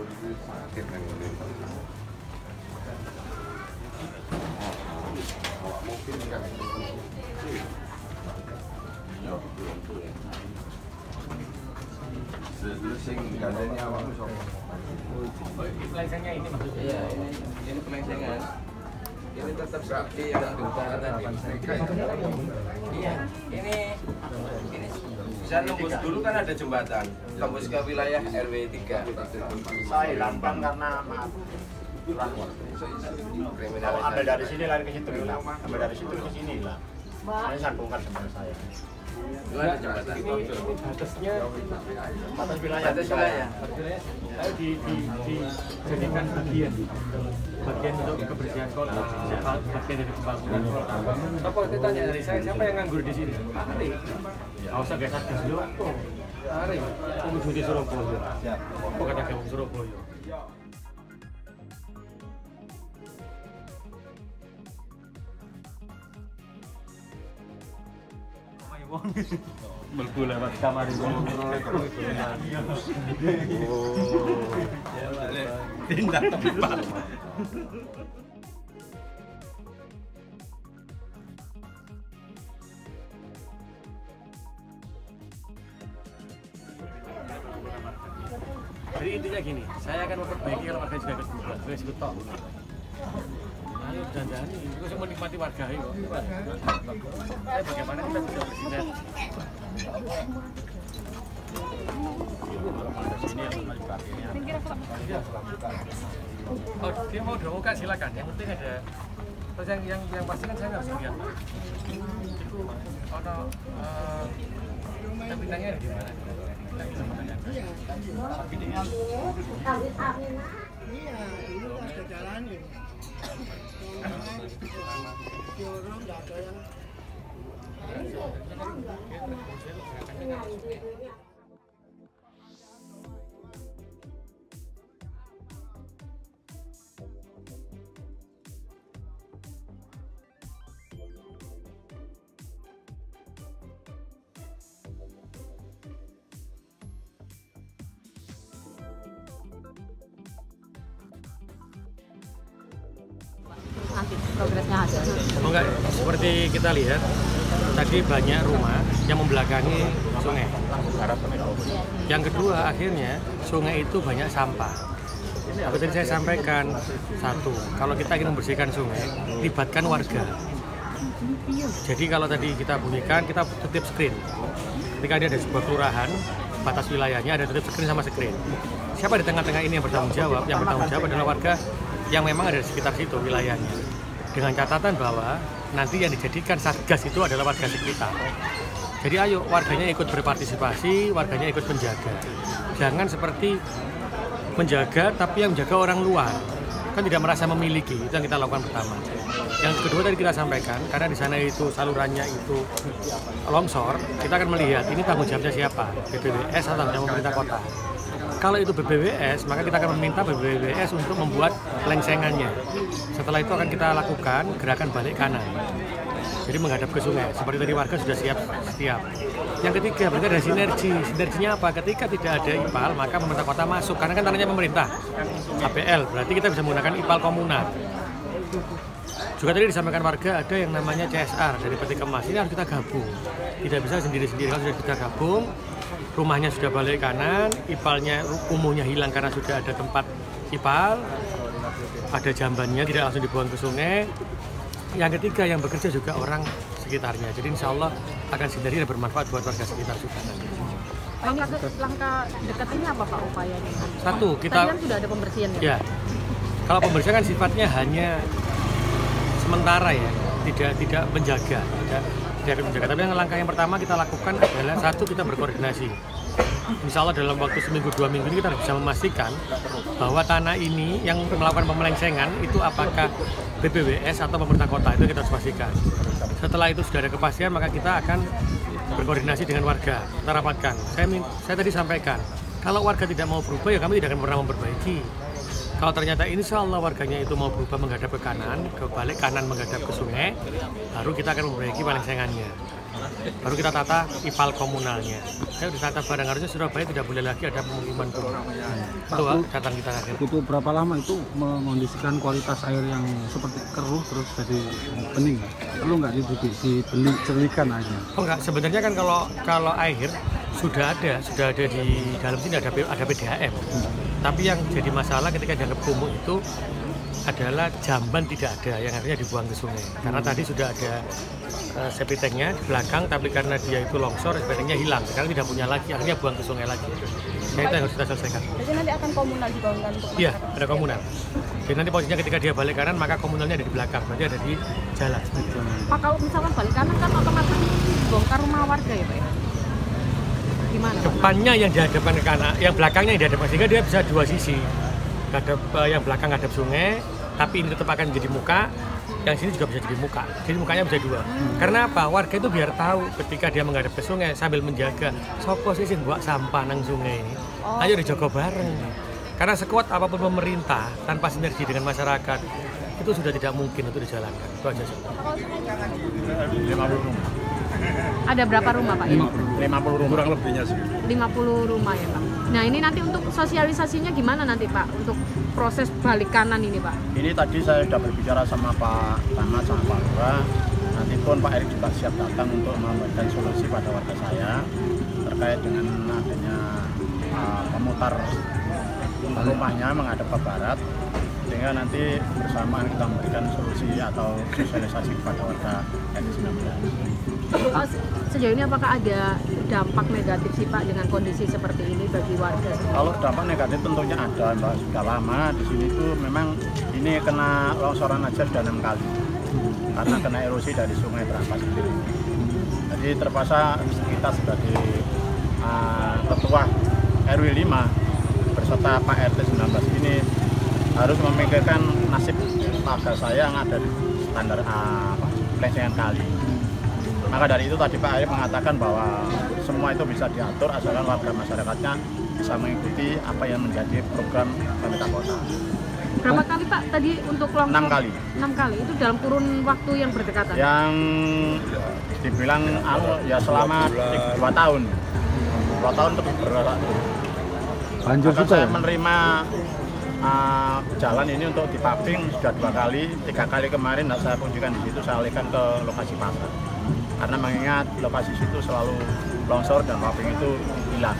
Pelengsennya ini maksudnya? Iya, ini pelengsengan. Ini tetap seperti yang diutara tadi. Iya, ini bisa nembus dulu kan ada jembatan, tembus ke wilayah RW 3. Saya lambang karena maaf. Kalau ambil dari sini lari ke situ, ambil dari situ ke sini lah. Saya sambungkan sama saya. Itu ada jembatan. Ini batasnya Batas wilayah. Batas wilayah. Dijadikan bagian untuk kebersihan kota, bagian dari pembangunan kota. Apa ditanya dari saya, siapa yang nganggur di sini? Ari. Nggak usah kayak Satgas dulu. Ari, kamu di Surabaya. Apa kata kamu Surabaya? Melbu lewat kamar itu. Tindak tepat. Jadi intinya gini, saya akan memperbaiki kalau warga juga ikut berubah, saya sebut tok. Ayo dandani, itu saya menikmati warga itu. Bagaimana kita bisa bersinar? Oh, dia mau buka silakan. Yang penting ada. Terus yang pasti kan saya nggak bisa lihat. Itu ada bintangnya di mana? Iya, ini ada jalan ini. Jorong nggak ada yang. Nanti progresnya hasilnya. Enggak, seperti kita lihat tadi banyak rumah yang membelakangi sungai. Yang kedua, akhirnya sungai itu banyak sampah. Tapi tadi saya sampaikan satu, kalau kita ingin membersihkan sungai, libatkan warga. Jadi kalau tadi kita bunyikan, kita tutup screen. Ketika ada sebuah kelurahan, batas wilayahnya ada tutup screen sama screen. Siapa di tengah-tengah ini yang bertanggung jawab? Yang bertanggung jawab adalah warga yang memang ada di sekitar situ wilayahnya. Dengan catatan bahwa nanti yang dijadikan satgas itu adalah warga sekitar. Jadi ayo warganya ikut berpartisipasi, warganya ikut menjaga. Jangan seperti menjaga tapi yang menjaga orang luar. Kan tidak merasa memiliki, itu yang kita lakukan pertama. Yang kedua tadi kita sampaikan, karena di sana itu salurannya itu longsor, kita akan melihat ini tanggung jawabnya siapa, BPWS atau tanggung jawab pemerintah kota. Kalau itu BPWS, maka kita akan meminta BPWS untuk membuat lengsengannya. Setelah itu akan kita lakukan gerakan balik kanan. Jadi menghadap ke sungai. Seperti tadi warga sudah siap. Yang ketiga, berarti ada sinergi. Sinerginya apa? Ketika tidak ada IPAL, maka pemerintah kota masuk. Karena kan tanahnya pemerintah. APL, berarti kita bisa menggunakan IPAL komunal. Juga tadi disampaikan warga ada yang namanya CSR dari Peti Kemas. Ini harus kita gabung. Tidak bisa sendiri-sendiri. Kalau sudah kita gabung, rumahnya sudah balik kanan, IPAL-nya umumnya hilang karena sudah ada tempat IPAL, ada jambannya, tidak langsung dibuang ke sungai. Yang ketiga, yang bekerja juga orang sekitarnya. Jadi insya Allah akan sinergi dan bermanfaat buat warga sekitar juga. Langkah dekat ini apa Pak upayanya? Satu, kita tadi kan sudah ada pembersihan ya. Kalau pembersihan kan sifatnya hanya sementara ya, tidak menjaga, tidak menjaga. Tapi langkah yang pertama kita lakukan adalah satu, kita berkoordinasi. Insya Allah dalam waktu seminggu 2 minggu ini kita bisa memastikan bahwa tanah ini yang melakukan pemelengsengan itu apakah BPWS atau pemerintah kota, itu kita harus pastikan. Setelah itu sudah ada kepastian, maka kita akan berkoordinasi dengan warga, kita rapatkan. Saya tadi sampaikan, kalau warga tidak mau berubah ya kami tidak akan pernah memperbaiki. Kalau ternyata insya Allah warganya itu mau berubah menghadap ke kanan, ke balik kanan menghadap ke sungai, baru kita akan memperbaiki pelengsengannya. baru kita tata IPAL komunalnya. Saya udah tata barang, harusnya Surabaya tidak boleh lagi ada pemukiman kumuh. Itu datang kita akhir. Butuh berapa lama itu mengondisikan kualitas air yang seperti keruh terus jadi bening? Perlu nggak dibelikan aja? Oh enggak, sebenarnya kan kalau air sudah ada di dalam sini ada PDAM. Tapi yang jadi masalah ketika dianggap kumuh itu adalah jamban tidak ada yang akhirnya dibuang ke sungai. Karena tadi sudah ada septic tanknya di belakang, tapi karena dia itu longsor, septic tanknya hilang. Sekarang tidak punya lagi, akhirnya buang ke sungai lagi. Nah, itu yang harus kita selesaikan. Jadi nanti akan komunal dibangunkan untuk masyarakat? Iya, ada komunal. Jadi nanti posisinya ketika dia balik kanan, maka komunalnya ada di belakang, berarti ada di jalan. Pak, kalau misalkan balik kanan kan otomatis bongkar rumah warga ya Pak ya? Gimana Pak? Depannya yang dihadapkan ke kanan, yang belakangnya yang dihadapkan, sehingga dia bisa dua sisi. Yang belakang ngadep sungai, tapi ini tetap akan menjadi muka, yang sini juga bisa jadi muka. Jadi mukanya bisa dua. Karena apa? Warga itu biar tahu ketika dia menghadap ke sungai sambil menjaga sopo sih buat sampah nang sungai ini. Ayo dijogo bareng. Karena sekuat apapun pemerintah tanpa sinergi dengan masyarakat itu sudah tidak mungkin untuk dijalankan. Itu aja sih. 50 rumah. Ada berapa rumah Pak? 50 rumah. Kurang lebihnya sih. 50 rumah ya Pak. Nah ini nanti untuk sosialisasinya gimana nanti Pak? Untuk proses balik kanan ini Pak? Ini tadi saya sudah berbicara sama Pak Camat sama Pak Lurah. Nanti pun Pak Erik juga siap datang untuk memberikan solusi pada warga saya terkait dengan adanya memutar rumahnya menghadap ke barat, sehingga nanti bersamaan kita memberikan solusi atau sosialisasi kepada warga RT 19. Sejauh ini apakah ada dampak negatif sih Pak dengan kondisi seperti ini bagi warga? Kalau dampak negatif tentunya ada, Mbak. Sudah lama di sini tuh memang ini kena longsoran aja sudah 6 kali. Karena kena erosi dari sungai Terampas sendiri. Jadi terpaksa kita sebagai ketua RW 5 beserta Pak RT 19 ini harus memikirkan nasib warga saya yang ada di standar pelecehan kali. Maka dari itu tadi Pak Erik mengatakan bahwa semua itu bisa diatur asalkan warga masyarakatnya bisa mengikuti apa yang menjadi program pemerintah kota. Berapa kali Pak tadi untuk longsor? 6 kali. 6 kali, itu dalam kurun waktu yang berdekatan? Yang dibilang ya selama 2 tahun. 2 tahun untuk bergerak. Banjir juga saya ya? menerima jalan ini untuk dipaving sudah 2 kali, 3 kali kemarin saya kunjungkan di situ, saya alihkan ke lokasi pasar. Karena mengingat lokasi situ selalu longsor dan paving itu hilang.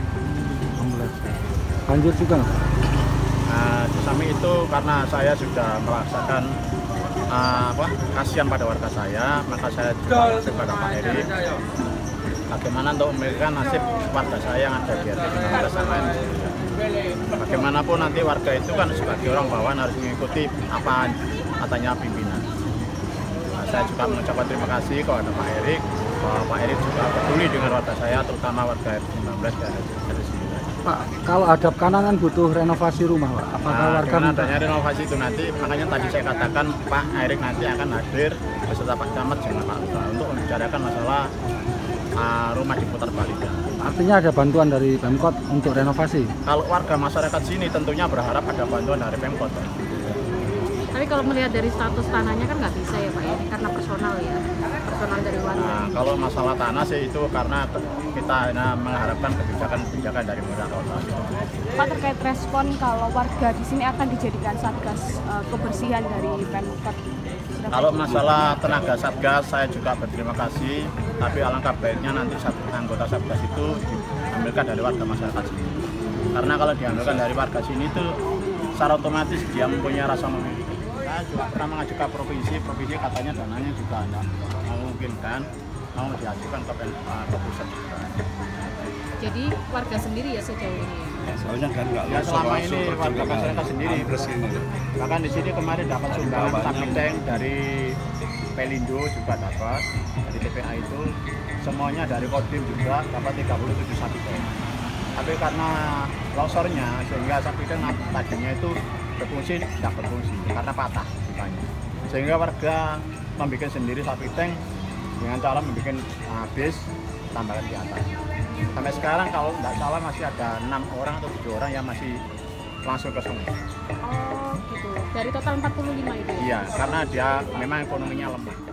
Banjir juga? Di samping itu karena saya sudah merasakan kasihan pada warga saya, maka saya juga kepada Pak Erik bagaimana untuk memikirkan nasib warga saya yang ada di RT 19 sama ini. Bagaimanapun nanti warga itu kan sebagai orang bawahan harus mengikuti apa katanya pimpinan. Saya juga mengucapkan terima kasih kepada Pak Erik, bahwa Pak Erik juga peduli dengan warga saya, terutama warga RT 19 dan RT 9. Pak, kalau hadap kanan kan butuh renovasi rumah Pak. Apakah warga dengan adanya renovasi itu nanti, makanya tadi saya katakan Pak Erik nanti akan hadir beserta Pak Camat dengan Pak Lurah untuk membicarakan masalah rumah diputar balik. Artinya ada bantuan dari Pemkot untuk renovasi? Kalau warga masyarakat sini tentunya berharap ada bantuan dari Pemkot. Tapi kalau melihat dari status tanahnya kan nggak bisa ya Pak ya, karena personal ya, personal dari warga. Nah, kalau masalah tanah sih itu karena kita mengharapkan kebijakan dari pemerintah kota. Pak, terkait respon kalau warga di sini akan dijadikan satgas kebersihan dari Pemkot. Kalau masalah tenaga satgas saya juga berterima kasih, tapi alangkah baiknya nanti anggota satgas itu diambilkan dari warga masyarakat sini. Karena kalau diambilkan dari warga sini itu secara otomatis dia mempunyai rasa memiliki. Saya juga pernah mengajukan provinsi katanya dananya juga tidak memungkinkan, mau diajukan ke pusat. Jadi warga sendiri ya sejauh ini ya? Soalnya kan nggak ya selama ini warga masyarakat sendiri. Bahkan di sini kemarin dapat sumbangan septic tank dari Pelindo juga dapat, dari TPA itu semuanya dari Kodim juga dapat 37 septic tank. Tapi karena longsornya sehingga septic tank tadinya itu berfungsi tidak berfungsi karena patah pipannya. Sehingga warga membuat sendiri septic tank dengan cara membuat bis tambahkan di atas. Sampai sekarang kalau tidak salah masih ada 6 orang atau 7 orang yang masih langsung ke sungai. Oh gitu, dari total 45 itu ya? Iya, karena dia memang ekonominya lemah.